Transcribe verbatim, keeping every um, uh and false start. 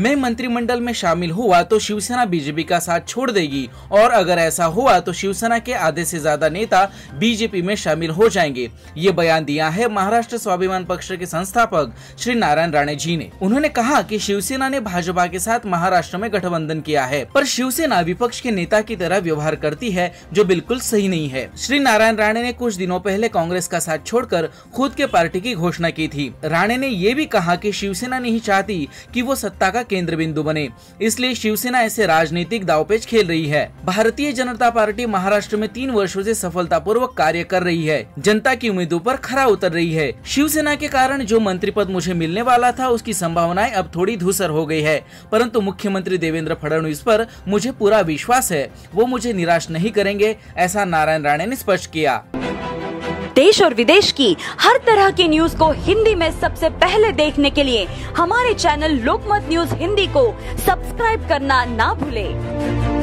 मैं मंत्रिमंडल में शामिल हुआ तो शिवसेना बीजेपी का साथ छोड़ देगी और अगर ऐसा हुआ तो शिवसेना के आधे से ज्यादा नेता बीजेपी में शामिल हो जाएंगे। ये बयान दिया है महाराष्ट्र स्वाभिमान पक्ष के संस्थापक श्री नारायण राणे जी ने। उन्होंने कहा कि शिवसेना ने भाजपा के साथ महाराष्ट्र में गठबंधन किया है, पर शिवसेना विपक्ष के नेता की तरह व्यवहार करती है जो बिल्कुल सही नहीं है। श्री नारायण राणे ने कुछ दिनों पहले कांग्रेस का साथ छोड़कर खुद के पार्टी की घोषणा की थी। राणे ने ये भी कहा कि शिवसेना नहीं चाहती कि वो सत्ता का केंद्र बिंदु बने, इसलिए शिवसेना ऐसे राजनीतिक दांवपेच खेल रही है। भारतीय जनता पार्टी महाराष्ट्र में तीन वर्षों से सफलतापूर्वक कार्य कर रही है, जनता की उम्मीदों पर खरा उतर रही है। शिवसेना के कारण जो मंत्री पद मुझे मिलने वाला था उसकी संभावनाएं अब थोड़ी धूसर हो गई है, परंतु मुख्यमंत्री देवेंद्र फडणवीस पर मुझे पूरा विश्वास है, वो मुझे निराश नहीं करेंगे, ऐसा नारायण राणे ने स्पष्ट किया। देश और विदेश की हर तरह की न्यूज को हिंदी में सबसे पहले देखने के लिए हमारे चैनल लोकमत न्यूज हिंदी को सब्सक्राइब करना ना भूलें।